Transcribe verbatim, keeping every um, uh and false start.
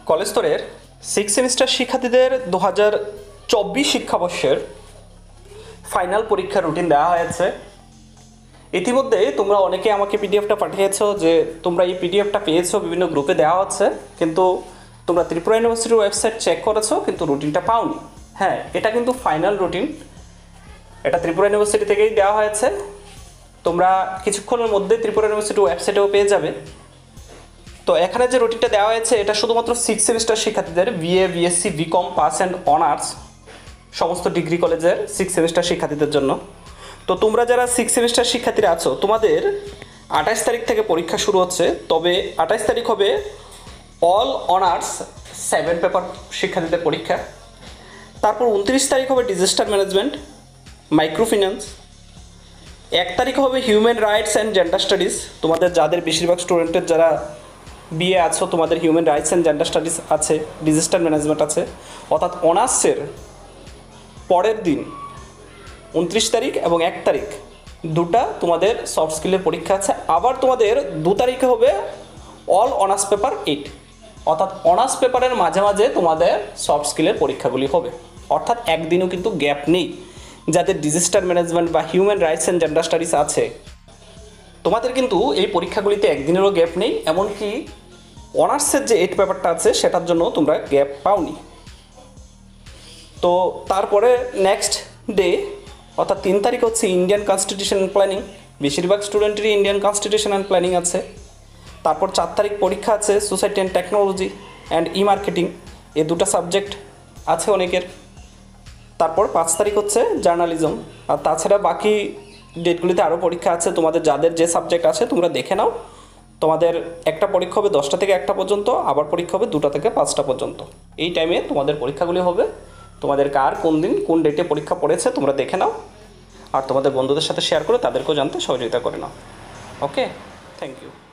College স্তরের six semester শিক্ষার্থীদের দু হাজার চব্বিশ শিক্ষাবর্ষের ফাইনাল পরীক্ষার রুটিন দেওয়া হয়েছে। ইতিমধ্যে তোমরা অনেকে আমাকে পিডিএফটা পাঠিয়েছো যে তোমরা এই পিডিএফটা পেয়েছো, বিভিন্ন গ্রুপে দেওয়া হচ্ছে, কিন্তু তোমরা ত্রিপুরা ইউনিভার্সিটির ওয়েবসাইট চেক করেছো কিন্তু রুটিনটা পাওনি। হ্যাঁ, এটা কিন্তু ফাইনাল রুটিন, এটা ত্রিপুরা ইউনিভার্সিটি থেকেই দেওয়া হয়েছে। তোমরা কিছুক্ষণের মধ্যে ত্রিপুরা ইউনিভার্সিটির ওয়েবসাইটেও পেয়ে যাবে। তো এখানে যে রুটিনটা দেওয়া হয়েছে এটা শুধুমাত্র সিক্স সেমিস্টার শিক্ষার্থীদের, BA, BSc, BCom, pass and honours সমস্ত ডিগ্রি কলেজের সিক্স সেমিস্টার শিক্ষার্থীদের জন্য। তো তোমরা যারা সিক্স সেমিস্টার শিক্ষার্থীরা আছো, তোমাদের আঠাশ তারিখ থেকে পরীক্ষা শুরু হচ্ছে। তবে আঠাশ তারিখ হবে অল অনার্স সেভেন পেপার শিক্ষার্থীদের পরীক্ষা। তারপর উনত্রিশ তারিখ হবে ডিজাস্টার ম্যানেজমেন্ট, মাইক্রো ফিন্যান্স। এক তারিখ হবে human rights and gender studies. তোমাদের যাদের বেশিরভাগ স্টুডেন্টের যারা বিএ আছো, তোমাদের human rights and gender studies আছে, ডিজাস্টার ম্যানেজমেন্ট আছে। অর্থাৎ অনার্সের পরের দিন উনত্রিশ তারিখ এবং এক তারিখ দুটা তোমাদের সফট স্কিলের পরীক্ষা আছে। আবার তোমাদের দু তারিখে হবে অল অনার্স পেপার এইট, অর্থাৎ অনার্স পেপারের মাঝে মাঝে তোমাদের সফট স্কিলের পরীক্ষাগুলি হবে। অর্থাৎ একদিনও কিন্তু গ্যাপ নেই। যাদের ডিজাস্টার ম্যানেজমেন্ট বা human rights and gender studies আছে, তোমাদের কিন্তু এই পরীক্ষাগুলিতে একদিনেরও গ্যাপ নেই। এমনকি অনার্সের যে এইট পেপারটা আছে সেটার জন্য তোমরা গ্যাপ পাওনি। তো তারপরে নেক্সট ডে অর্থাৎ তিন তারিখ হচ্ছে ইন্ডিয়ান কনস্টিটিউশন অ্যান্ড প্ল্যানিং। বেশিরভাগ স্টুডেন্টেরই ইন্ডিয়ান কনস্টিটিউশন অ্যান্ড প্ল্যানিং আছে। তারপর চার তারিখ পরীক্ষা আছে society and technology and e marketing, এই দুটো সাবজেক্ট আছে অনেকের। তারপর পাঁচ তারিখ হচ্ছে জার্নালিজম। আর তাছাড়া বাকি ডেটগুলিতে আরও পরীক্ষা আছে। তোমাদের যাদের যে সাবজেক্ট আছে তোমরা দেখে নাও। তোমাদের একটা পরীক্ষা হবে দশটা থেকে একটা পর্যন্ত, আবার পরীক্ষা হবে দুটা থেকে পাঁচটা পর্যন্ত। এই টাইমে তোমাদের পরীক্ষাগুলি হবে। তোমাদের কার কোন দিন কোন ডেটে পরীক্ষা পড়েছে তোমরা দেখে নাও, আর তোমাদের বন্ধুদের সাথে শেয়ার করে তাদেরকেও জানতে সহযোগিতা করে নাও। ওকে, থ্যাংক ইউ।